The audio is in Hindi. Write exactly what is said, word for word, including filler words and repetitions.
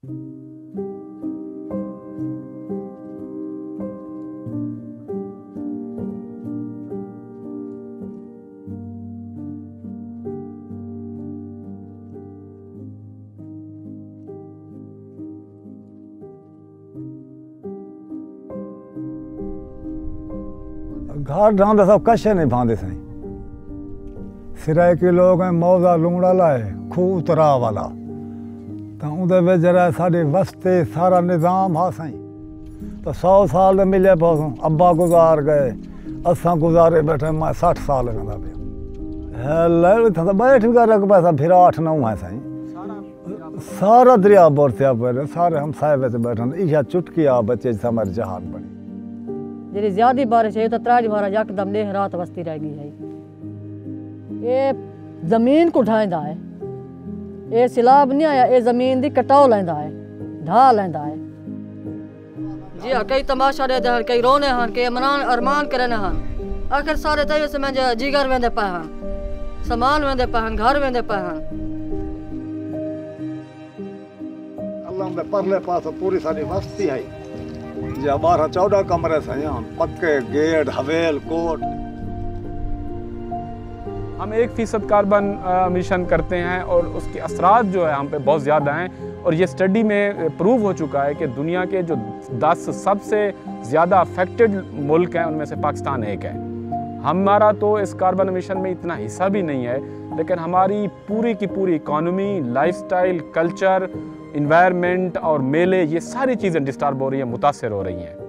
घर ढांदे सब कशे नहीं भांदे सही सिराए के लोग हैं मौजा लूंगड़ा लाए खूह उतरा वाला तो उधर में जरा साढ़े वस्ते सारा निज़ाम हा सही तो सौ साल मिले पौधों अब्बा गुजार गए असा गुजारे बैठे मैं साठ साल कहता पे बैठ भी कर पैसा फिर आठ नौ है सही सारा दरिया बोरत्या पर सारे हम साहिब बैठे इहा चुटकी आ बच्चे हमारे जहान बनी जी ज्यादा बारिश है तो त्राज बारा यकदम देह रात बस्ती रह गई है। ये जमीन को ढांदा है, ये सिलाब नहीं आया, ये जमीन दी कटाव लेंदा है, ढा लेंदा है। जी हाँ, कई तमाशा रहते हैं, कई रोने हैं, कई अमरान अरमान करने हैं। आखिर सारे तय से मैं जिगर वेंदे पे हैं, सामान वेंदे पे हैं, घर वेंदे पे हैं। अल्लाह ने परले पास पूरी सारी बस्ती है जी बारह चौदह कमरे से यहाँ पक्के गेट हवेल कोट। हम एक फीसद कार्बन मिशन करते हैं और उसके असरात जो है हम पे बहुत ज़्यादा हैं और ये स्टडी में प्रूव हो चुका है कि दुनिया के जो दस सबसे ज़्यादा अफेक्टेड मुल्क हैं उनमें से पाकिस्तान एक है। हमारा तो इस कार्बन मिशन में इतना हिस्सा भी नहीं है, लेकिन हमारी पूरी की पूरी इकॉनमी, लाइफस्टाइल, कल्चर, इन्वायरमेंट और मेले, ये सारी चीज़ें डिस्टर्ब हो रही हैं, मुतासर हो रही हैं।